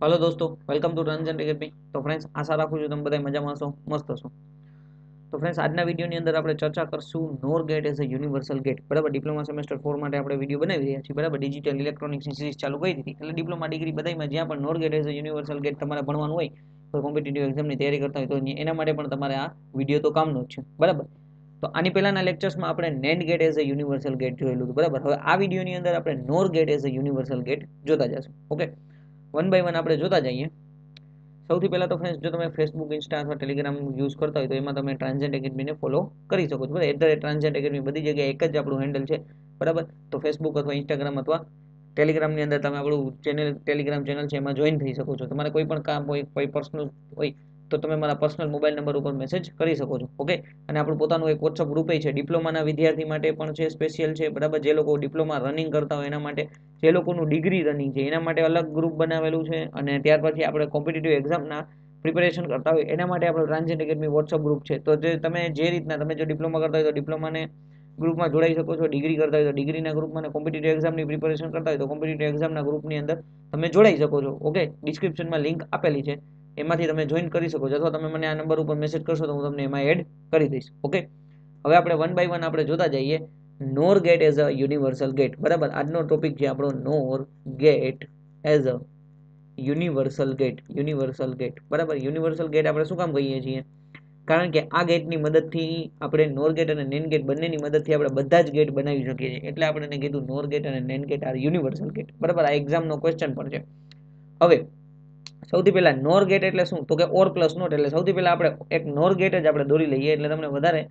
Hello दोस्तों, welcome to Transient Academy. तो friends, आशा રાખું છું તમે બધા મજામાં હશો, મસ્ત હશો। તો ફ્રેન્ડ્સ, આજના વિડીયોની અંદર આપણે ચર્ચા કરશું nor gate as a universal gate. બરાબર, ડિપ્લોમા સેમેસ્ટર 4 માટે આપણે વિડીયો બનાવી રહ્યા છીએ। બરાબર, ડિજિટલ ઇલેક્ટ્રોનિક્સની સિરીઝ ચાલુ કરી દીધી એટલે ડિપ્લોમા ડિગ્રી બધામાં જ્યાં પણ nor gate as a universal gate તમારે ભણવાનું હોય, કોઈ કોમ્પિટિટિવ એક્ઝામની તૈયારી કરતા હોય તો એના માટે પણ તમારે આ વિડીયો તો કામનો જ છે। બરાબર, તો આની પહેલાના લેક્ચર્સમાં આપણે nand gate as a universal gate જોયેલું હતું। બરાબર, હવે આ વિડીયોની અંદર આપણે nor gate as a universal gate જોતા જશું। ઓકે, વન બાય વન આપણે જોતા જઈએ। સૌથી પહેલા તો ફ્રેન્ડ્સ, જો તમે ફેસબુક, ઇન્સ્ટા અથવા ટેલિગ્રામ યુઝ કરતા હોય તો એમાં તમે ટ્રાન્ઝેન્ટ એકેડમીને ફોલો કરી શકો છો। બરાબર, ટ્રાન્ઝેન્ટ એકેડમી બધી જગ્યાએ એક જ આપણું હેન્ડલ છે। બરાબર, તો ફેસબુક અથવા ઇન્સ્ટાગ્રામ અથવા ટેલિગ્રામની અંદર તમે આપણું ટેલિગ્રામ ચેનલ છે એમાં જોઈન થઈ શકો છો। તમારે કોઈ પણ કામ હોય, કોઈ પર્સનલ હોય તો તમે મારા પર્સનલ મોબાઈલ નંબર ઉપર મેસેજ કરી શકો છો। ઓકે, અને આપણું પોતાનું એક વોટ્સઅપ ગ્રુપ છે, ડિપ્લોમાના વિદ્યાર્થી માટે પણ છે, સ્પેશિયલ છે। બરાબર, જે લોકો ડિપ્લોમા રનિંગ કરતા હોય એના માટે, જે લોકોનું ડિગ્રી રનિંગ છે એના માટે અલગ ગ્રુપ બનાવેલું છે। અને ત્યાર પછી આપણે કોમ્પિટિટિવ એક્ઝામના પ્રિપેરેશન કરતા હોય એના માટે આપણું ટ્રાન્ઝેન્ટ એકેડમી વોટ્સઅપ ગ્રુપ છે। તો જે રીતના તમે જો ડિપ્લોમા કરતા હોય તો ડિપ્લોમાને ગ્રુપમાં જોડાઈ શકો છો, ડિગ્રી કરતા હોય તો ડિગ્રીના ગ્રુપમાં, અને કોમ્પિટિટિવ એક્ઝામની પ્રિપેરેશન કરતા હોય તો કોમ્પિટિટિવ એક્ઝામના ગ્રુપની અંદર તમે જોડાઈ શકો છો। ઓકે, ડિસ્ક્રિપ્શનમાં લિંક આપેલી છે, એમાંથી તમે જોઈન કરી શકો છો, અથવા તમે મને આ નંબર ઉપર મેસેજ કરશો તો હું તમને એમાં એડ કરી દઈશ। ઓકે, હવે આપણે વન બાય વન આપણે જોતા જઈએ nor gate as a universal gate. બરાબર, આજનો ટોપિક છે આપણો nor gate as a universal gate. Universal gate, બરાબર, યુનિવર્સલ ગેટ આપણે શું કામ કહીએ છીએ? કારણ કે આ ગેટની મદદથી આપણે નોર ગેટ અને નેન ગેટ બંનેની મદદથી આપણે બધા જ ગેટ બનાવી શકીએ છીએ, એટલે આપણે એને કીધું નોર ગેટ અને nand gate are universal gate. બરાબર, આ એક્ઝામનો ક્વેશ્ચન પણ છે। હવે સૌથી પહેલા નોર ગેટ એટલે શું, તો કે ઓર પ્લસ નોટ, એટલે સૌથી પહેલા આપણે એક નોર ગેટ જ આપણે દોરી લઈએ એટલે તમને વધારે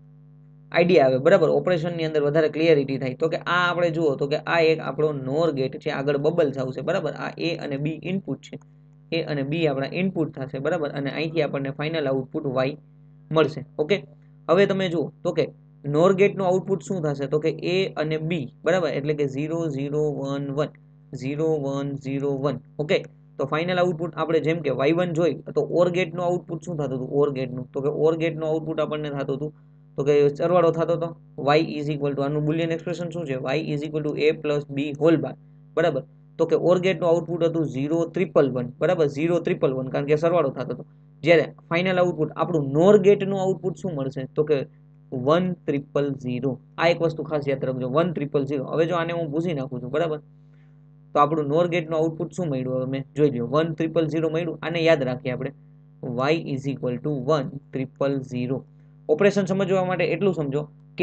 આઈડિયા આવે। બરાબર, ઓપરેશનની અંદર વધારે ક્લિયરિટી થાય। તો કે આ આપણે જુઓ તો કે આ એક આપણો નોર ગેટ છે, આગળ બબલ્સ આવશે। બરાબર, આ એ અને બી ઇનપુટ છે, એ અને બી આપણા ઇનપુટ થશે। બરાબર, અને અહીંથી આપણને ફાઇનલ આઉટપુટ વાય મળશે। ઓકે, હવે તમે જુઓ તો કે નોર ગેટનું આઉટપુટ શું થશે, તો કે એ અને બી, બરાબર, એટલે કે 0 0 1 1 0 1 0 1। ઓકે, તો ફાઇનલ આઉટપુટ આપણે જેમ કે y1 જોઈ તો ઓર ગેટનું આઉટપુટ શું થતું હતું? ઓર ગેટનું, તો કે ઓર ગેટનું આઉટપુટ આપણને થતું હતું તો કે સરવાળો થતો હતો y ઇઝ ઇક્વલ ટુ, આનું બુલિયન એક્સપ્રેશન શું છે? y is equal to a plus b whole bar. બરાબર, તો કે ઓર ગેટનું આઉટપુટ હતું 0 1 1 1। બરાબર, 0 1 1 1 કારણ કે સરવાળો થતો હતો। જ્યારે ફાઇનલ આઉટપુટ આપણું નોર ગેટનું આઉટપુટ શું મળશે, તો કે 1 0 0। આ એક વસ્તુ ખાસ યાદ રાખજો, 1 0 0। હવે જો આને હું ભૂસી નાખું છું, બરાબર, તો આપણું નોર ગેટનું આઉટપુટ શું મળ્યું? હવે મેં જોઈ લો, 1 0 0 મળ્યું। આને યાદ રાખીએ આપણે, y is equal to 1 0 0। Operation સમજવા માટે એટલું સમજો કે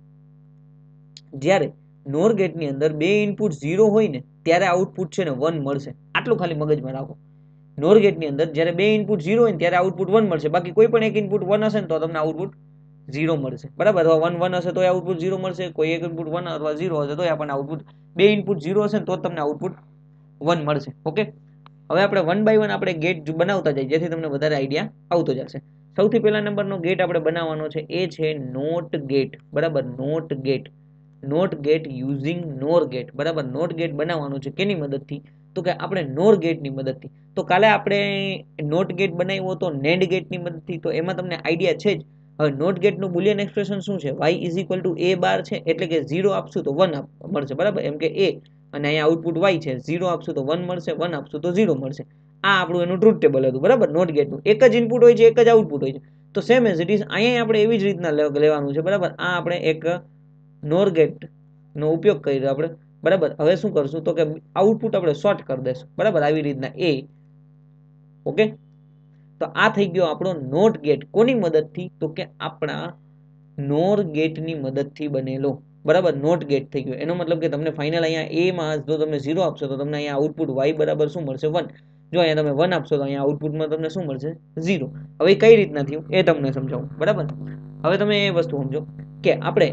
જ્યારે નોર ગેટની અંદર બે ઇનપુટ 0 હોય ને ત્યારે આઉટપુટ છે ને 1 મળશે। આટલું ખાલી મગજમાં રાખો, નોર ગેટની અંદર જ્યારે બે ઇનપુટ 0 હોય ને ત્યારે આઉટપુટ 1 મળશે, બાકી કોઈ પણ એક ઇનપુટ 1 હશે ને તો તમને આઉટપુટ 0 મળશે। બરાબર, અથવા 1 1 હશે તો આઉટપુટ 0 મળશે, કોઈ એક ઇનપુટ 1 અથવા 0 હશે તો આપણને આઉટપુટ, બે ઇનપુટ 0 હશે ને તો તમને આઉટપુટ 1 મળશે। ઓકે, હવે આપણે વન બાય વન આપણે ગેટ બનાવતા જઈએ જેથી તમને વધારે આઈડિયા આવતો જશે। સૌથી પહેલા નંબરનો ગેટ આપણે બનાવવાનો છે એ છે નોટ ગેટ। બરાબર, not gate, not gate using nor gate. બરાબર, નોટ ગેટ બનાવવાનું છે કેની મદદથી, તો કે આપણે નોર ગેટની મદદથી। તો કાલે આપણે નોટ ગેટ બનાવ્યો હતો નેન્ડ ગેટની મદદથી, તો એમાં તમને આઈડિયા છે જ। હવે નોટ ગેટનું બુલિયન એક્સપ્રેશન શું છે? y is equal to a bar છે, એટલે કે 0 આપશું તો 1 મળશે। બરાબર, એમ કે a અને અહીંયા આઉટપુટ y છે, 0 આપશું તો 1 મળશે, 1 આપશું તો 0 મળશે। આ આપણું એનું ટ્રુથ ટેબલ હતું। બરાબર, નોટ ગેટનું એક જ ઇનપુટ હોય છે, એક જ આઉટપુટ હોય છે। તો સેમ એઝ ઇટ ઇઝ અહીંયા આપણે એવી જ રીતના લેવાનું છે। બરાબર, આ આપણે એક નોર ગેટ નો ઉપયોગ કર્યો આપણે। બરાબર, હવે શું કરશું તો કે આઉટપુટ આપણે શોર્ટ કરી દેશું। બરાબર, આવી રીતના a। ઓકે, તો આ થઈ ગયો આપણો નોટ ગેટ, કોની મદદથી, તો કે આપણા નોર ગેટની મદદથી બનેલો। બરાબર, નોટ ગેટ થઈ ગયો, એનો મતલબ કે તમને ફાઇનલ અહીંયા a માં જો તમે 0 આપશો તો તમને અહીંયા આઉટપુટ y બરાબર શું મળશે? 1। જો અહીંયા તમે 1 આપશો તો અહીંયા આઉટપુટમાં તમને શું મળશે? 0। હવે કઈ રીતના થયું એ તમને સમજાવું। બરાબર, હવે તમે એ વસ્તુ સમજો કે આપણે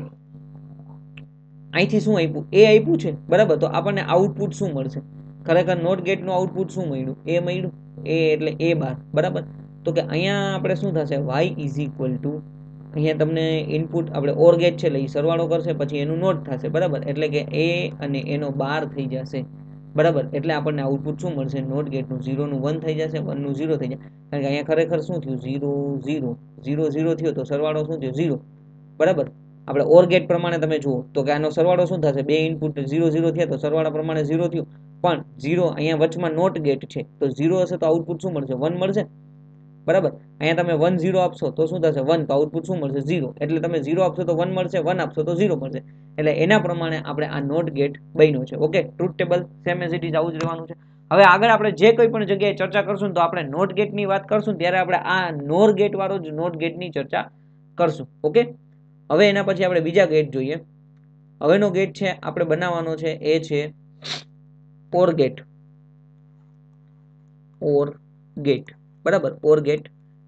અહીંથી શું આપ્યું? એ આપ્યું છે। બરાબર, તો આપણને આઉટપુટ શું મળશે? ખરેખર નોટ ગેટનું આઉટપુટ શું મળ્યું? એ મળ્યું, એ એટલે a બાર। બરાબર, તો કે અહીંયા આપણે શું થશે? y ઇઝ ઇક્વલ ટુ, અહીંયા તમને ઇનપુટ આપણે ઓર ગેટ છે એટલે એ સરવાળો કરશે, પછી એનું નોટ થશે। બરાબર, એટલે કે a અને એનો બાર થઈ જશે। બરાબર, એટલે આપણને આઉટપુટ શું મળશે? નોટ ગેટનું 0 નું 1 થઈ જશે, 1 નું 0 થઈ જશે, કારણ કે અહીંયા ખરેખર શું થયું? 0 0 0 0 થયો તો સરવાળો શું થયો? 0। બરાબર, આપણે ઓર ગેટ પ્રમાણે તમે જુઓ તો કે આનો સરવાળો શું થશે? બે ઇનપુટ 0 0 થયા તો સરવાળા પ્રમાણે 0 થયું, પણ 0 અહીંયા વચમાં નોટ ગેટ છે તો 0 હશે તો આઉટપુટ શું મળશે 1 મળશે બરાબર અહીંયા તમે 1 0 આપશો તો શું થશે 1 તો આઉટપુટ શું મળશે 0 એટલે તમે 0 આપશો તો 1 મળશે 1 આપશો તો 0 મળશે એટલે એના પ્રમાણે આપણે આ નોટ ગેટ બન્યો છે okay truth table same as it is આવું જ રહેવાનું છે હવે આગળ આપણે જે કોઈ પણ જગ્યાએ ચર્ચા કરશું તો આપણે નોટ ગેટની વાત કરશું ત્યારે આપણે આ નોર ગેટ વાળો જ નોટ ગેટની ચર્ચા કરશું ઓકે હવે એના પછી આપણે બીજા ગેટ જોઈએ હવેનો ગેટ છે આપણે બનાવવાનો છે એ છે ઓર ગેટ બરાબર ઓર ગેટ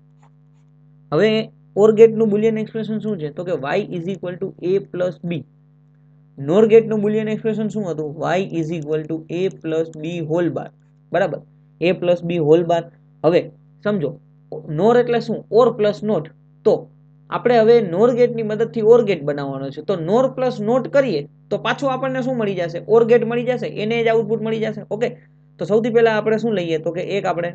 હવે ઓર ગેટ નું બુલિયન એક્સપ્રેશન શું છે તો કે y is equal to a plus b nor gate નું બુલિયન એક્સપ્રેશન શું હતું y is equal to a plus b whole bar બરાબર a plus b whole bar હવે સમજો નોર એટલે શું ઓર પ્લસ નોટ તો આપણે હવે નોર ગેટ ની મદદથી ઓર ગેટ બનાવવાનો છે તો નોર પ્લસ નોટ કરીએ તો પાછું આપણને શું મળી જશે ઓર ગેટ મળી જશે એને જ આઉટપુટ મળી જશે ઓકે તો સૌથી પહેલા આપણે શું લઈએ તો કે એક આપણે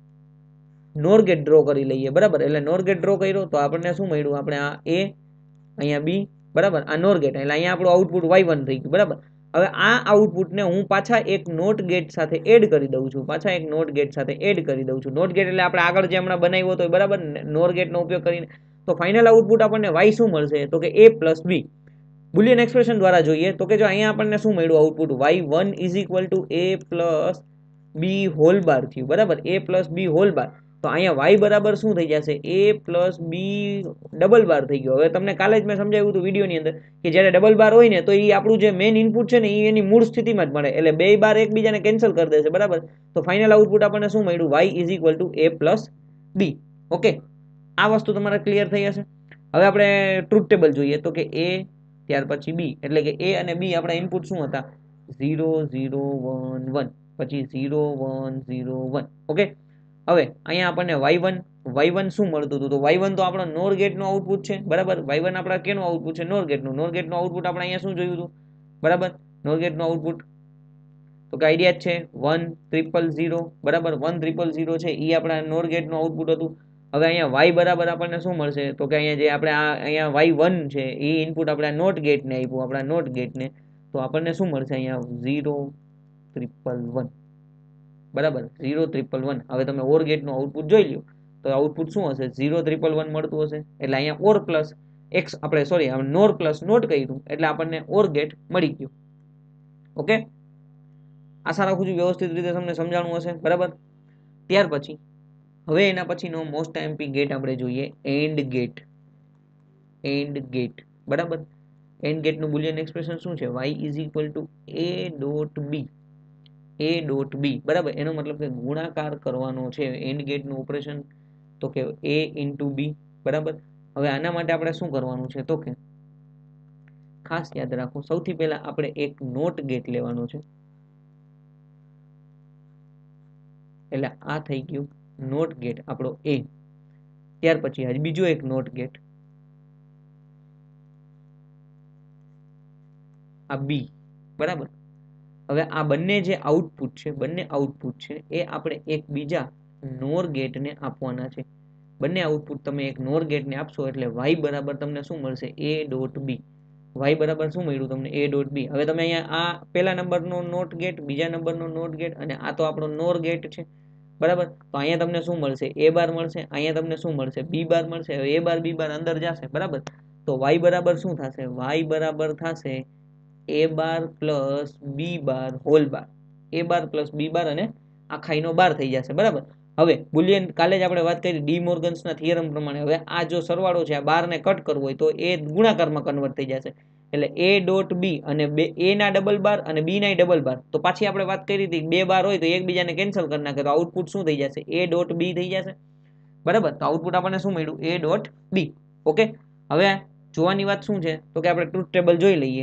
નોર ગેટ ડ્રો કરી લઈએ બરાબર એટલે નોર ગેટ ડ્રો કર્યો તો આપણને શું મળ્યું આપણે આ a અહીંયા b બરાબર આ નોર ગેટ એટલે અહીંયા આપણું આઉટપુટ y1 થઈ ગયું બરાબર હવે આ આઉટપુટને હું પાછા એક નોટ ગેટ સાથે એડ કરી દઉં છું નોટ ગેટ એટલે આપણે આગળ જે હમણાં બનાવ્યો હતો બરાબર નોર ગેટનો ઉપયોગ કરીને તો ફાઇનલ આઉટપુટ આપણને y શું મળશે તો કે a plus b Boolean expression દ્વારા જોઈએ તો કે જો અહીંયા આપણને શું મળ્યું output y1 is equal to a plus b whole bar થયું બરાબર a plus b whole bar તો અહીંયા y બરાબર શું થઈ જશે a plus b double bar થઈ ગયો હવે તમને કાલે જ મેં સમજાવ્યું હતું વિડીયોની અંદર કે જ્યારે ડબલ બાર હોય ને તો એ આપણું જે મેઇન ઇનપુટ છે ને એ એની મૂળ સ્થિતિમાં જ મળે એટલે બે બાર એકબીજાને કેન્સલ કરી દેશે બરાબર તો ફાઇનલ આઉટપુટ આપણને શું મળ્યું y is equal to a plus b okay આ વસ્તુ તમારે ક્લિયર થઈ હશે હવે આપણે ટ્રુથ ટેબલ જોઈએ તો કે a ત્યાર પછી b એટલે કે a અને b આપણા ઇનપુટ શું હતા 0 0 1 1 પછી 0 1 0 1 ઓકે હવે અહીંયા આપણને y1 શું મળતું હતું તો y1 તો આપણો નોર ગેટનું આઉટપુટ છે બરાબર y1 આપણા કેનું આઉટપુટ છે નોર ગેટનું આઉટપુટ આપણે અહીંયા શું જોયું હતું બરાબર નોર ગેટનું આઉટપુટ તો કે આઈડિયા જ છે 1 0 0 બરાબર 1 0 0 છે એ આપણા નોર ગેટનું આઉટપુટ હતું હવે અહીંયા y બરાબર આપણને શું મળશે તો કે અહીંયા જે આપણે અહીંયા y1 છે એ ઇનપુટ આપણે નોટ ગેટને આપ્યું આપણા નોટ ગેટને તો આપણને શું મળશે અહીંયા 0 1 1 બરાબર 0 1 1 હવે તમે ઓર ગેટનું આઉટપુટ જોઈ લ્યો તો આઉટપુટ શું હશે 0 1 1 મળતું હશે એટલે અહીંયા ઓર પ્લસ x આપણે સોરી નોર પ્લસ નોટ કર્યું એટલે આપણને ઓર ગેટ મળી ગયું ઓકે આશા રાખું છું વ્યવસ્થિત રીતે તમને સમજાણું હશે બરાબર ત્યાર પછી હવે એના પછીનો મોસ્ટ એમપી ગેટ આપણે જોઈએ એન્ડ ગેટ બરાબર એન્ડ ગેટનું બુલિયન એક્સપ્રેશન શું છે y is equal to a dot b બરાબર એનો મતલબ કે ગુણાકાર કરવાનો છે એન્ડ ગેટનું ઓપરેશન તો કે a ઇન્ટુ b બરાબર હવે આના માટે આપણે શું કરવાનું છે તો કે ખાસ યાદ રાખો સૌથી પહેલા આપણે એક નોટ ગેટ લેવાનો છે એટલે આ થઈ ગયું નોટ ગેટ આપણો a ત્યાર પછી હજી બીજો એક નોટ ગેટ આ b બરાબર હવે આ બંને જે આઉટપુટ છે એ આપણે એક બીજા નોર ગેટને આપવાના છે બંને આઉટપુટ તમે એક નોર ગેટને આપશો એટલે y બરાબર તમને શું મળશે a ડોટ b y બરાબર શું મળ્યું તમને a ડોટ b હવે તમે અહીંયા આ પહેલા નંબરનો નોટ ગેટ બીજા નંબરનો નોટ ગેટ અને આ તો આપણો નોર ગેટ છે બરાબર તો અહીંયા તમને શું મળશે a બાર મળશે અહીંયા તમને શું મળશે b બાર મળશે હવે a બાર b બાર અંદર જશે બરાબર તો y બરાબર શું થશે y બરાબર થશે a bar plus b bar whole bar a bar plus b bar અને આખાઈનો બાર થઈ જશે બરાબર હવે બુલિયન કાલે જ આપણે વાત કરી ડી મોર્ગન્સના થિયરમ પ્રમાણે હવે આ જો સરવાળો છે આ બારને કટ કરવો હોય તો એ ગુણાકારમાં કન્વર્ટ થઈ જશે એટલે a ડોટ b અને a ના ડબલ બાર અને b ના ડબલ બાર તો પાછી આપણે વાત કરી હતી બે બાર હોય તો એકબીજાને કેન્સલ કરી નાખે તો આઉટપુટ શું થઈ જશે a ડોટ b થઈ જશે બરાબર તો આઉટપુટ આપણને શું મળ્યું a ડોટ b ઓકે હવે જોવાની વાત શું છે તો કે આપણે ટ્રુથ ટેબલ જોઈ લઈએ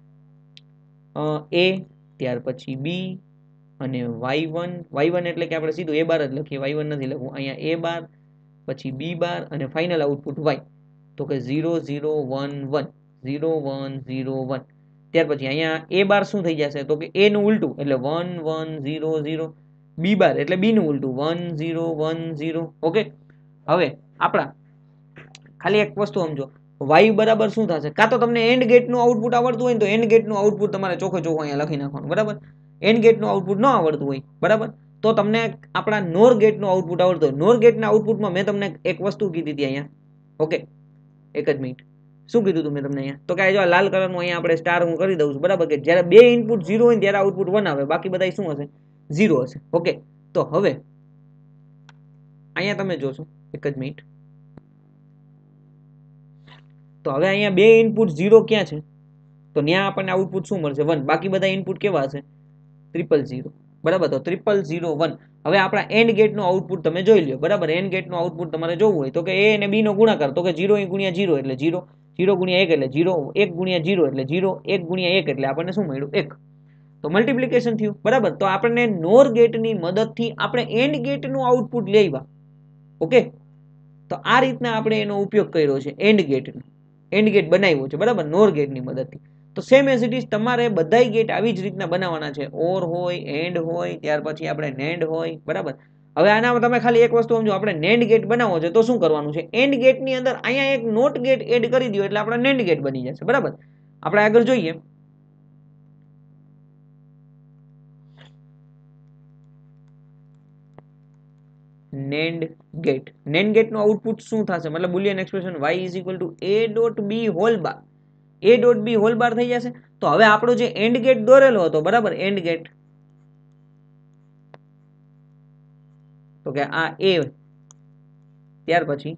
a ત્યાર પછી b અને y1 એટલે કે આપણે સીધું a બાર જ લખીએ y1 નથી લખવું અહીંયા a બાર પછી b બાર અને ફાઇનલ આઉટપુટ y તો કે 0 0 1 1 0 1 0 1 ત્યાર પછી અહીંયા a બાર શું થઈ જશે તો કે a નું ઉલટું એટલે 1 1 0 0 b બાર એટલે b નું ઉલટું 1 0 1 0 ઓકે હવે આપણા ખાલી એક વસ્તુ સમજો y બરાબર શું થશે કાં તો તમને એન્ડ ગેટનું આઉટપુટ આવડતું હોય ને તો એન્ડ ગેટનું આઉટપુટ તમારે ચોખ્ખે ચોખ્ખું અહીંયા લખી નાખવાનું બરાબર એન્ડ ગેટનું આઉટપુટ ન આવડતું હોય બરાબર, તો તમને આપણા નોર ગેટનું આઉટપુટ આવડતું હોય. નોર ગેટના આઉટપુટમાં મેં તમને એક વસ્તુ કીધી હતી અહીંયા. ઓકે, એક જ મિનિટ. શું કીધું હતું મેં તમને અહીંયા? તો કે જો લાલ કલરનું અહીંયા આપણે સ્ટાર હું કરી દઉં છું બરાબર, કે જ્યારે બે ઇનપુટ 0 હોય ત્યારે આઉટપુટ 1 આવે, બાકી બધા શું હશે? 0 હશે. ઓકે, તો હવે અહીંયા તમે જોશો, એક જ મિનિટ. તો હવે અહીંયા બે ઇનપુટ 0 ક્યાં છે? તો ત્યાં આપણને આઉટપુટ શું મળશે? 1. બાકી બધા ઇનપુટ કેવા હશે? 000 બરાબર. તો 0001. હવે આપણા એન્ડ ગેટનું આઉટપુટ તમે જોઈ લ્યો બરાબર. એન્ડ ગેટનું આઉટપુટ તમારે જોવું હોય તો કે a અને b નો ગુણાકાર, તો કે 0 × 0 એટલે 0, 0 × 1 એટલે 0, 1 × 0 એટલે 0, 1 × 1 એટલે આપણને શું મળ્યું? 1. તો મલ્ટિપ્લિકેશન થયું બરાબર. તો આપણને નોર ગેટની મદદથી આપણે એન્ડ ગેટનું આઉટપુટ લેવા. ઓકે, તો આ રીતના આપણે એનો ઉપયોગ કર્યો છે એન્ડ ગેટનો. એન્ડ ગેટ બનાવ્યો છે બરાબર નોર ગેટની મદદથી. તો સેમ એઝ ઇટ ઇઝ તમારે બધાય ગેટ આવી જ રીતના બનાવવાના છે. ઓર હોય, એન્ડ હોય, ત્યાર પછી આપણે નેન્ડ હોય બરાબર. હવે આનામાં તમે ખાલી એક વસ્તુ સમજો, આપણે નેન્ડ ગેટ બનાવવો છે તો શું કરવાનું છે? એન્ડ ગેટની અંદર અહીંયા એક નોટ ગેટ એડ કરી દો એટલે આપણા નેન્ડ ગેટ બની જશે બરાબર. આપણે આગળ જોઈએ. Nand gate. નેન્ડ ગેટનું આઉટપુટ શું થશે? મતલબ Boolean expression y = a.b whole bar. a.b whole bar થઈ જશે. તો હવે આપણો જે એન્ડ ગેટ દોરેલો હતો બરાબર, એન્ડ ગેટ, તો કે આ a, ત્યાર પછી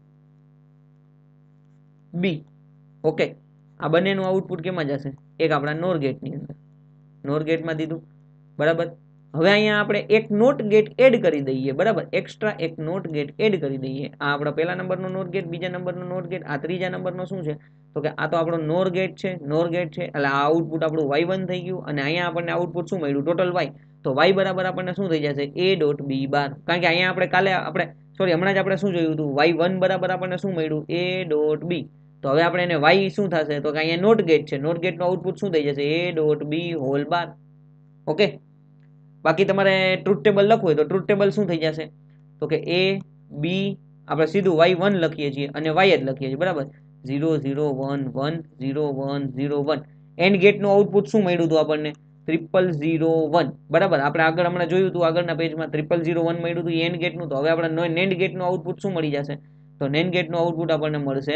b. ઓકે, આ બંનેનું આઉટપુટ કેમાં જશે? એક આપણા નોર ગેટની અંદર. નોર ગેટમાં દીધું બરાબર. હવે અહીંયા આપણે એક નોટ ગેટ એડ કરી દઈએ બરાબર. એક્સ્ટ્રા એક નોટ ગેટ એડ કરી દઈએ. આ આપણા પહેલા નંબરનો નોટ ગેટ, બીજા નંબરનો નોટ ગેટ, આ ત્રીજા નંબરનો શું છે? તો કે આ તો આપણો નોર ગેટ છે. નોર ગેટ છે એટલે આ આઉટપુટ આપણું y1 થઈ ગયું, અને અહીંયા આપણને આઉટપુટ શું મળ્યું? Total y. તો y બરાબર આપણને શું થઈ જશે? a.b બાર. કારણ કે અહીંયા આપણે કાલે હમણાં જ આપણે શું જોયું હતું? y1 બરાબર આપણને શું મળ્યું? a.b. તો હવે આપણે એને y શું થશે? તો કે અહીંયા નોટ ગેટ છે. નોટ ગેટનું આઉટપુટ શું થઈ જશે? a.b whole bar. ઓકે, બાકી તમારે ટ્રુથ ટેબલ લખવું હોય તો ટ્રુથ ટેબલ શું થઈ જશે? તો કે a b આપણે સીધું y1 લખીએ છીએ અને y જ લખીએ છીએ બરાબર. 0 0 1 1 0 1 0 1. એન્ડ ગેટનું આઉટપુટ શું મળ્યું હતું આપણને? 0001 બરાબર. આપણે આગળ હમણાં જોયું હતું આગળના પેજમાં 0001 મળ્યું હતું એન્ડ ગેટનું. તો હવે આપણે નેન્ડ ગેટનું આઉટપુટ શું મળી જશે? તો નેન્ડ ગેટનું આઉટપુટ આપણને મળશે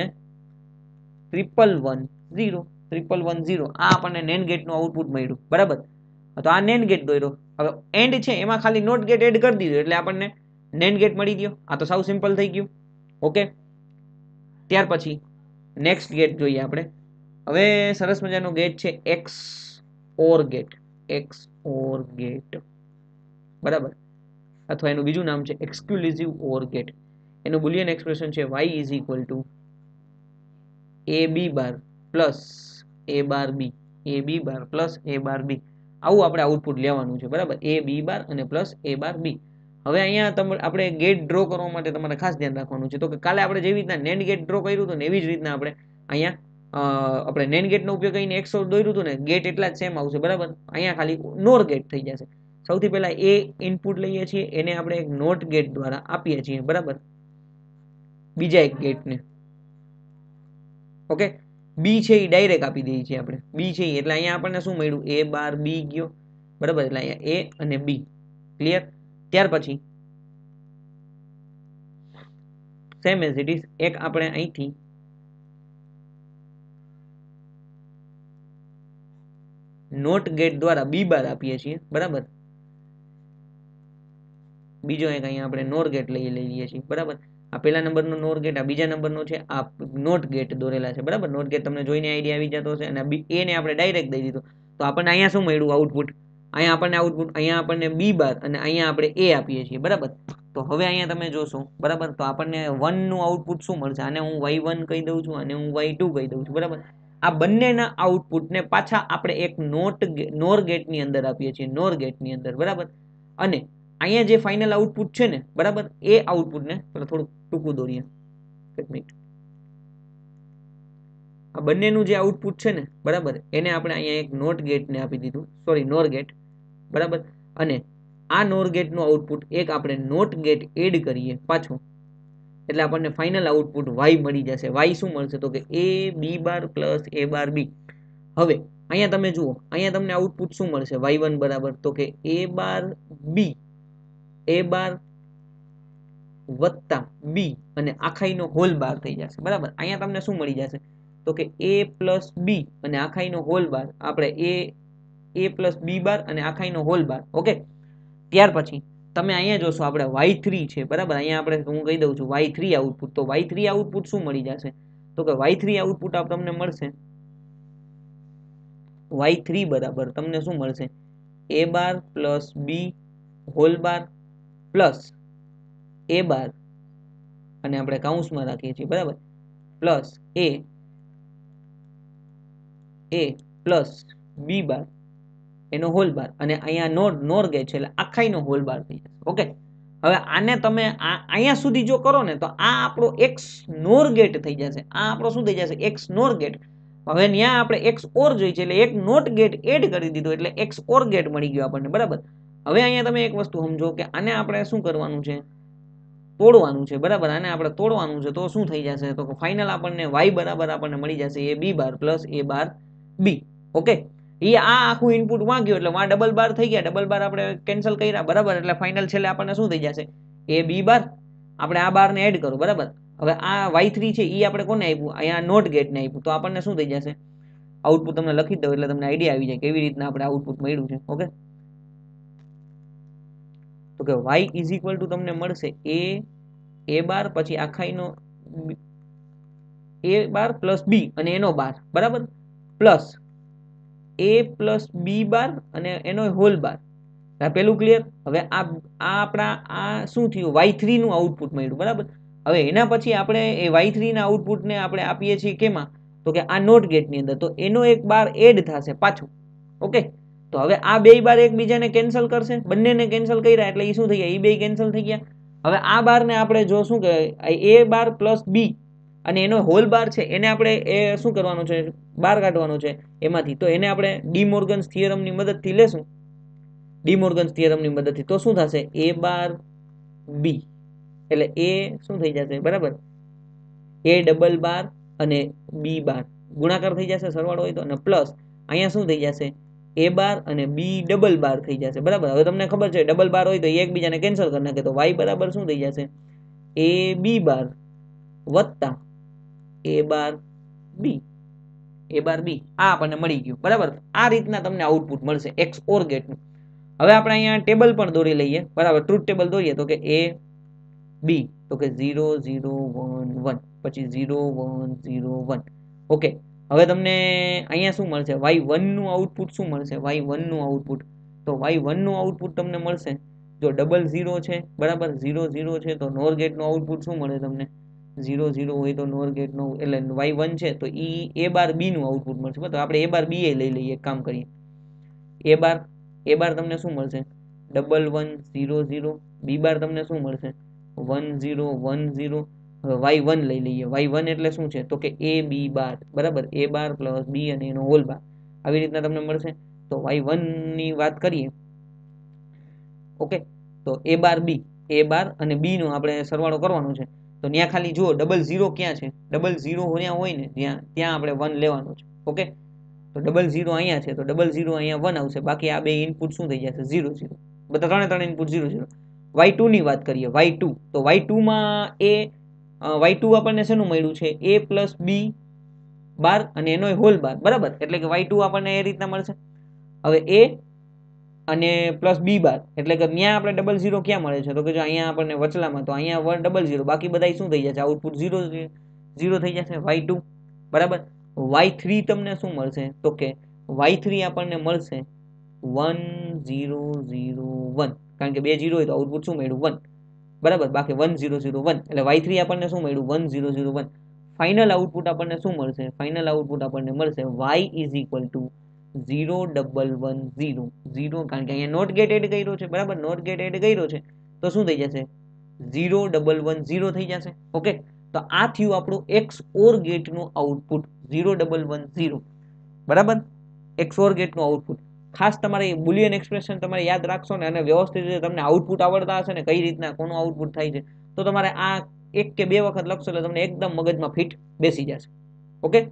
1110. 1110 આ આપણને નેન્ડ ગેટનું આઉટપુટ મળ્યું બરાબર. તો આ નેન્ડ ગેટ દોર્યો. હવે એન્ડ છે એમાં ખાલી નોટ ગેટ એડ કરી દીધો એટલે આપણને નેન્ડ ગેટ મળી ગયો. આ તો સાવ સિમ્પલ થઈ ગયું. ઓકે, ત્યાર પછી નેક્સ્ટ ગેટ જોઈએ આપણે. હવે સરસ મજાનો ગેટ છે ex or gate. Ex or gate બરાબર, અથવા એનું બીજું નામ છે એક્સક્લુઝિવ ઓર ગેટ. એનું બુલિયન એક્સપ્રેશન છે y = ab bar plus a bar b. ab bar plus a bar b. આવું આપણે આઉટપુટ લેવાનું છે બરાબર. a b બાર અને પ્લસ a બાર b. હવે અહીંયા આપણે ગેટ ડ્રો કરવા માટે તમારે ખાસ ધ્યાન રાખવાનું છે. તો કે કાલે આપણે જેવી રીતના નેન્ડ ગેટ ડ્રો કર્યું હતું ને એવી જ રીતના આપણે અહીંયા આપણે નેન્ડ ગેટનો ઉપયોગ કરીને એક્સ ઓર દોર્યું હતું ને, ગેટ એટલા જ સેમ આવશે બરાબર. અહીંયા ખાલી નોર ગેટ થઈ જશે. સૌથી પહેલા એ ઇનપુટ લઈએ છીએ, એને આપણે એક નોટ ગેટ દ્વારા આપીએ છીએ બરાબર બીજા એક ગેટને. ઓકે, બી છે એ ડાયરેક્ટ આપી દઈએ છીએ આપણે. બી છે એટલે અહીંયા આપણને શું મળ્યું? a બાર b ગયો બરાબર. એટલે અહીંયા a અને b. ક્લિયર? ત્યાર પછી સેમ એઝ ઇટ ઇઝ એક આપણે અહીંથી નોટ ગેટ દ્વારા b બાર આપીએ છીએ બરાબર. બીજો એક અહીંયા આપણે નોર ગેટ લઈએ છીએ બરાબર. આ પહેલા નંબરનો નોર ગેટ, આ બીજા નંબરનો છે, આ નોટ ગેટ દોરેલા છે બરાબર. નોટ ગેટ તમને જોઈને આઈડિયા આવી જતો હશે. અને a ને આપણે ડાયરેક્ટ દઈ દીધો. તો આપણને અહીંયા શું મળ્યું આઉટપુટ? અહીંયા આપણને b બાર અને અહીંયા આપણે a આપીએ છીએ બરાબર. તો હવે અહીંયા તમે જોશો બરાબર, તો આપણને 1 નું આઉટપુટ શું મળશે? આને હું y1 કહી દઉં છું, અને હું y2 કહી દઉં છું બરાબર. આ બંનેના આઉટપુટને પાછા આપણે એક નોર ગેટની અંદર આપીએ છીએ, નોર ગેટની અંદર બરાબર. અને અહીંયા જે ફાઇનલ આઉટપુટ છે ને બરાબર, એ આઉટપુટને થોડુંક ટૂંકું દોરીએ, એક મિનિટ. આ બંનેનું જે આઉટપુટ છે ને બરાબર, એને આપણે અહીંયા એક નોટ ગેટને આપી દીધું, સોરી નોર ગેટ બરાબર. અને આ નોર ગેટનું આઉટપુટ એક આપણે નોટ ગેટ એડ કરીએ પાછું, એટલે આપણને ફાઇનલ આઉટપુટ y મળી જશે. y શું મળશે? તો કે a b bar plus a bar b. હવે અહીંયા તમે જુઓ, અહીંયા તમને આઉટપુટ શું મળશે y1 બરાબર તો કે a બાર b, a બાર વત્તા b અને આખાઈનો હોલ બાર થઈ જશે બરાબર. અહીંયા તમને શું મળી જશે તો કે a પ્લસ b અને આખાઈનો હોલ બાર, આપણે a પ્લસ b બાર અને આખાઈનો હોલ બાર. ઓકે, ત્યાર પછી તમે અહીંયા જોશો આપણે y3 છે બરાબર. અહીંયા આપણે હું કહી દઉં છું y3 આઉટપુટ. તો y3 આઉટપુટ શું મળી જશે તો કે y3 આઉટપુટ આપ તમને મળશે y3 બરાબર તમને શું મળશે a bar plus b whole bar plus a bar અને આપણે કૌંસમાં રાખીએ છીએ બરાબર plus a plus b bar એનો હોલ બાર અને અહીંયા નોર ગેટ છે એટલે આખાઈનો હોલ બાર થઈ જશે. ઓકે, હવે આને તમે અહીંયા સુધી જો કરો ને તો આ આપણો એક્સ નોર ગેટ થઈ જશે. આ આપણો શું થઈ જશે એક્સ નોર ગેટ. હવે ત્યાં આપણે એક્સ ઓર જોઈ છે એટલે એક નોટ ગેટ એડ કરી દીધો એટલે એક્સ ઓર ગેટ મળી ગયો આપણને બરાબર. હવે અહીંયા તમે એક વસ્તુ સમજો કે આને આપણે શું કરવાનું છે તોડવાનું છે બરાબર. આને આપણે તોડવાનું છે તો શું થઈ જશે તો ફાઇનલ આપણને y બરાબર આપણને મળી જશે a b bar plus a bar b. Okay, એ આ આખું ઇનપુટ માં ગયો એટલે માં ડબલ બાર થઈ ગયા, ડબલ બાર આપણે કેન્સલ કર્યા બરાબર. એટલે ફાઇનલ છેલ્લે આપણને શું થઈ જશે a b બાર. આપણે આ બાર ને એડ કરો બરાબર. હવે આ y3 છે એ આપણે કોને આપ્યું અહીંયા નોટ ગેટ ને આપ્યું. તો આપણને શું થઈ જશે આઉટપુટ તમને લખી દઉં એટલે તમને આઈડિયા આવી જાય કેવી રીતના આપણે આઉટપુટ મળ્યું છે. ઓકે, તો કે y ઇઝ ઇક્વલ ટુ તમને મળશે a બાર પછી આખાઈનો a બાર પ્લસ b અને એનો બાર બરાબર plus a plus b bar અને એનો હોલ બાર. પેલું ક્લિયર. હવે આ આપણા આ શું થયું y3 નું આઉટપુટ મળ્યું બરાબર. હવે એના પછી આપણે એ y3 ના આઉટપુટને આપણે આપીએ છીએ કેમાં તો કે આ નોટ ગેટની અંદર. તો એનો એક બાર એડ થશે પાછું. ઓકે, તો હવે આ બે બાર એકબીજાને કેન્સલ કરશે, બંનેને કેન્સલ કર્યા એટલે એ શું થઈ ગયા એ બે કેન્સલ થઈ ગયા. હવે આ બારને આપણે જો શું કહેવાય a બાર પ્લસ b અને એનો હોલ બાર છે એને આપણે એ શું કરવાનું છે બાર કાઢવાનો છે એમાંથી. તો એને આપણે ડીમોર્ગન્સ થિયરમની મદદથી લેશું, ડીમોર્ગન્સ થિયરમની મદદથી. તો શું થશે a બાર b એટલે a શું થઈ જશે બરાબર a ડબલ બાર અને b બાર ગુણાકાર થઈ જશે સરવાળો હોય તો, અને પ્લસ અહીંયા શું થઈ જશે a બાર અને b ડબલ બાર થઈ જશે બરાબર. હવે તમને ખબર છે ડબલ બાર હોય તો એકબીજાને કેન્સલ કરી નાખે. તો y બરાબર શું થઈ જશે a b બાર વત્તા a bar b, a bar b આ આપણને મળી ગયું બરાબર. આ રીતના તમને આઉટપુટ મળશે એક્સ ઓર ગેટનું. હવે આપણે અહીંયા ટેબલ પણ દોરી લઈએ બરાબર. ટ્રુથ ટેબલ દોરીએ તો કે a b તો કે 0 0 1 1 પછી 0 1 0 1. ઓકે, હવે તમને અહીંયા શું મળશે y1 નું આઉટપુટ શું મળશે y1 નું આઉટપુટ. તો y1 નું આઉટપુટ તમને મળશે જો ડબલ 0 છે બરાબર 0 0 છે તો નોર ગેટ નું આઉટપુટ શું મળે તમને 0 0 હોય તો નોર ગેટ નું એટલે y1 છે તો ઈ a બાર b નું આઉટપુટ મળશે. તો આપણે a બાર b એ લઈ લઈએ, કામ કરીએ. a બાર તમને શું મળશે ડબલ 1 0 0, b બાર તમને શું મળશે 1 0 1 0. હવે y1 લઈ લઈએ. y1 એટલે શું છે તો કે a b બાર બરાબર, a બાર પ્લસ b અને એનો હોલ બાર આવી રીતના તમને મળશે. તો y1 ની વાત કરીએ ઓકે, તો a bar b, a bar અને b નો આપણે સરવાળો કરવાનો છે. તો ત્યાં ખાલી જુઓ ડબલ 0 ક્યાં છે, ડબલ 0 ત્યાં હોય ને ત્યાં આપણે 1 લેવાનો છે. ઓકે, તો ડબલ 0 અહીંયા છે તો ડબલ 0 અહીંયા 1 આવશે. બાકી આ બે ઇનપુટ શું થઈ જશે 0 0, બધા ત્રણે ઇનપુટ 0 0. y2 ની વાત કરીએ y2 તો y2 માં y2 આપણને શેનું મળ્યું છે a પ્લસ b બાર અને એનો હોલ બાર બરાબર. એટલે કે y2 આપણને એ રીતના મળશે. હવે a અને પ્લસ b બાર એટલે કે ત્યાં આપણે ડબલ 0 ક્યાં મળે છે તો કે જો અહીંયા આપણને વચલામાં તો અહીંયા 1 ડબલ 0 બાકી બધા શું થઈ જશે આઉટપુટ 0 0 થઈ જશે y2 બરાબર. y3 તમને શું મળશે તો કે y3 આપણને મળશે 1 0 0 1 કારણ કે બે 0 હોય તો આઉટપુટ શું મળ્યું 1 બરાબર. બાકી 1 0 0 1 એટલે y3 આપણને શું મળ્યું 1 0 0 1. ફાઇનલ આઉટપુટ આપણને શું મળશે ફાઇનલ આઉટપુટ આપણને મળશે y ઇઝ ઇક્વલ ટુ 0 1 1 0 0 કારણ કે અહીંયા નોટ ગેટ એડ કર્યો છે બરાબર. નોટ ગેટ એડ કર્યો છે તો શું થઈ જશે 0 1 1 0 થઈ જશે. ઓકે, તો આ થયું આપણું એક્સ ઓર ગેટ નું આઉટપુટ 0 1 1 0 બરાબર. એક્સ ઓર ગેટ નું આઉટપુટ ખાસ તમારે બુલિયન એક્સપ્રેશન તમારે યાદ રાખશો ને અને વ્યવસ્થિત રીતે તમને આઉટપુટ આવડતા હશે ને કઈ રીતના કોનું આઉટપુટ થાય છે તો તમારે આ એક કે બે વખત લખશો એટલે તમને એકદમ મગજમાં ફિટ બેસી જશે. ઓકે,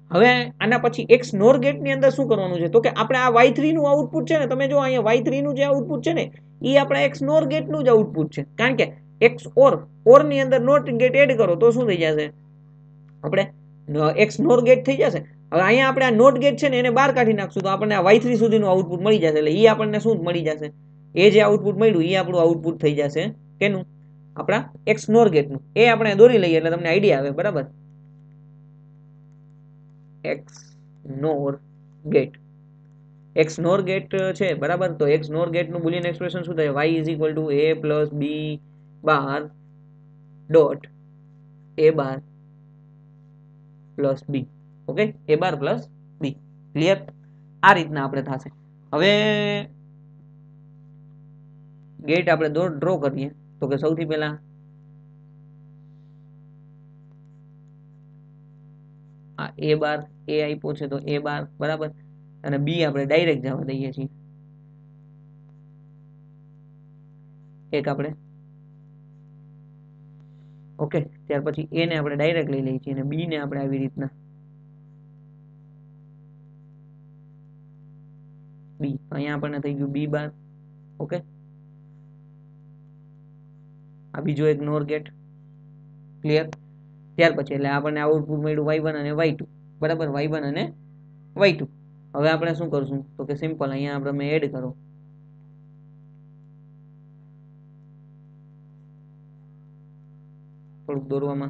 હવે આના પછી એક્સ નોર ગેટ ની અંદર શું કરવાનું છે તો કે આપણે આ y3 નું આઉટપુટ છે ને તમે જો અહીંયા y3 નું જે આઉટપુટ છે ને એ આપણા એક્સ નોર ગેટ નું જ આઉટપુટ છે કારણ કે એક્સ ઓર ની અંદર નોટ ગેટ એડ કરો તો શું થઈ જશે આપણે એક્સ નોર ગેટ થઈ જશે હવે અહીંયા આપણે આ નોટ ગેટ છે ને એને બહાર કાઢી નાખશું તો આપણને આ y3 સુધીનું આઉટપુટ મળી જશે એટલે એ આપણને શું મળી જશે એ જે આઉટપુટ મળ્યું એ આપણું આઉટપુટ થઈ જશે કેનું આપણા એક્સ નોર ગેટ નું એ આપણે દોરી લઈએ એટલે તમને આઈડિયા આવે બરાબર ex nor gate ex nor gate છે બરાબર તો એક્સ નોર ગેટ નું બુલિયન એક્સપ્રેશન શું થાય y is equal to a plus b bar dot a bar plus b okay a bar plus b clear આ રીતના આપણે થશે હવે ગેટ આપણે ડ્રો કરીએ તો કે સૌથી પહેલા આ a બાર a આપ્યો છે તો a બાર બરાબર અને બી આપણે ડાયરેક્ટ જવા દઈએ છીએ એક આપણે ઓકે ત્યાર પછી એ ને આપણે ડાયરેક્ટ લઈ લઈએ છીએ અને બી ને આપણે આવી રીતના બી અહીંયા આપણને થઈ ગયું બી બાર ઓકે આ બીજો એક નોર ગેટ ક્લિયર ત્યાર પછી એટલે આપણને આઉટપુટ મળ્યું y1 અને y2 બરાબર y1 અને y2 હવે આપણે શું કરશું તો કે સિમ્પલ અહીંયા આપણે એડ કરો થોડુંક દોરવામાં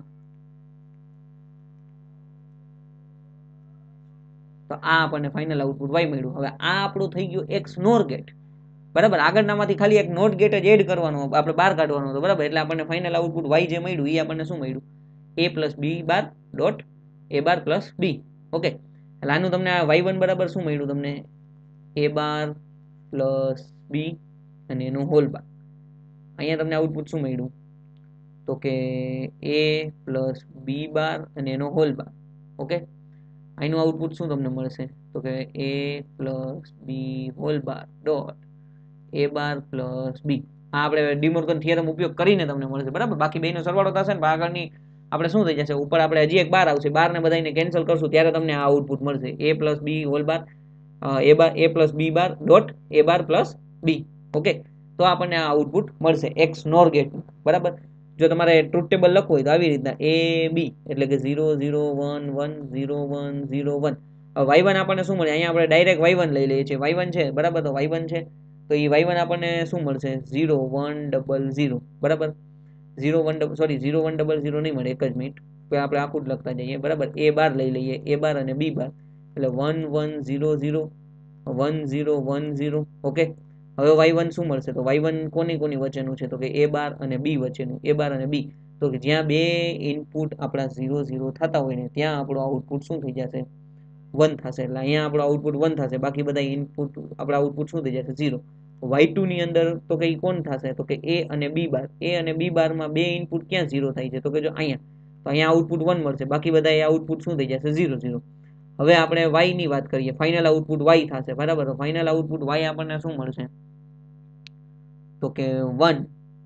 તો આ આપણને ફાઇનલ આઉટપુટ y મળ્યું હવે આ આપણું થઈ ગયું એક્સ નોર ગેટ બરાબર આગળનામાંથી ખાલી એક નોટ ગેટ જ એડ કરવાનો આપણે બહાર કાઢવાનો હતો બરાબર એટલે આપણને ફાઇનલ આઉટપુટ y જે મળ્યું એ આપણને શું મળ્યું a plus b bar dot a bar plus b okay એટલે આનું તમને આ y1 બરાબર શું મળ્યું તમને a બાર પ્લસ બી અને એનો હોલ બાર અહીંયા તમને આઉટપુટ શું મળ્યું તો કે a પ્લસ બી બાર અને એનો હોલ બાર ઓકે અહીંનું આઉટપુટ શું તમને મળશે તો કે a plus b whole bar dot a bar plus b આ આપણે ડિમોર્ગન થિયરમ ઉપયોગ કરીને તમને મળશે બરાબર બાકી બેનો સરવાળો થશે ને આગળની આપણે શું થઈ જશે ઉપર આપણે હજી એક બાર આવશે બાર ને બધાને કેન્સલ કરશું ત્યારે તમને આ આઉટપુટ મળશે a plus b whole bar a plus b bar dot a bar plus b okay તો આપણને આ આઉટપુટ મળશે એક્સ નોર ગેટ બરાબર જો તમારે ટ્રુથ ટેબલ લખવું હોય તો આવી રીતના a બી એટલે કે 0 0 1 1 0 1 0 1 y1 આપણને શું મળે અહીંયા આપણે ડાયરેક્ટ y1 લઈ લઈએ છીએ y1 છે બરાબર તો y1 છે તો એ y1 આપણને શું મળશે 0 1 0 0 બરાબર 0 1 સોરી 0 1 0 0 નહીં મળે એક જ મિનિટ આપણે આખું જ લખતા જઈએ બરાબર a બાર લઈ લઈએ a બાર અને b બાર એટલે 1 1 0 0 1 0 1 0 ઓકે હવે y1 શું મળશે તો y1 કોની વચ્ચેનું છે તો કે a બાર અને b વચ્ચેનું a બાર અને b તો કે જ્યાં બે ઇનપુટ આપણા 0 0 થતા હોય ને ત્યાં આપણું આઉટપુટ શું થઈ જશે 1 થશે એટલે અહીંયા આપણું આઉટપુટ 1 થશે બાકી બધા ઇનપુટ આપણા આઉટપુટ શું થઈ જશે 0 y2 ની અંદર તો કે કોણ થશે તો કે a અને b બારમાં બે ઇનપુટ ક્યાં 0 થાય છે તો કે જો અહીંયા તો અહીંયા આઉટપુટ 1 મળશે બાકી બધા એ આઉટપુટ શું થઈ જશે 0 0 હવે આપણે y ની વાત કરીએ ફાઇનલ આઉટપુટ y થશે બરાબર તો ફાઇનલ આઉટપુટ y આપણને શું મળશે તો કે 1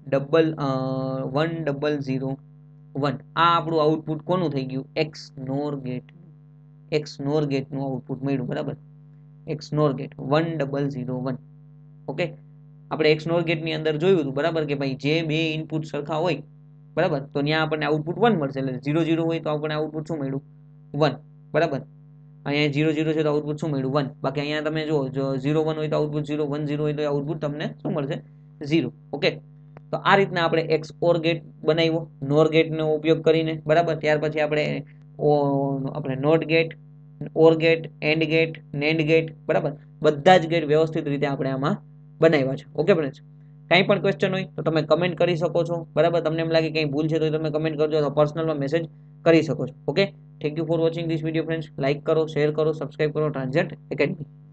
0 0 1 આ આપણું આઉટપુટ કોનું થઈ ગયું એક્સ નોર ગેટ નું આઉટપુટ મળ્યું બરાબર એક્સ નોર ગેટ 1 0 0 1 ઓકે આપણે એક્સ નોર ગેટ ની અંદર જોયું હતું બરાબર કે ભાઈ જે બે ઇનપુટ સરખા હોય બરાબર તો ત્યાં આપણને આઉટપુટ 1 મળશે એટલે 0 0 હોય તો આપણને આઉટપુટ શું મળ્યું 1 બરાબર અહીંયા 0 0 છે તો આઉટપુટ શું મળ્યું 1 બાકી અહીંયા તમે જો 0 1 હોય તો આઉટપુટ 0 1 0 હોય તો આઉટપુટ તમને શું મળશે 0 ઓકે તો આ રીતના આપણે એક્સ ઓર ગેટ બનાવ્યો નોર ગેટનો ઉપયોગ કરીને બરાબર ત્યાર પછી આપણે not gate or gate and gate nand gate બરાબર બધા જ ગેટ વ્યવસ્થિત રીતે આપણે આમાં બનાવ્યા છે ઓકે ફ્રેન્ડ્સ કંઈ પણ ક્વેશ્ચન હોય તો તમે કમેન્ટ કરી શકો છો બરાબર તમને એમ લાગે કંઈ ભૂલ છે તો તમે કમેન્ટ કરજો અથવા પર્સનલમાં મેસેજ કરી શકો છો okay thank you for watching this video friends like કરો શેર કરો સબસ્ક્રાઇબ કરો ટ્રાન્ઝેક્ટ એકેડમી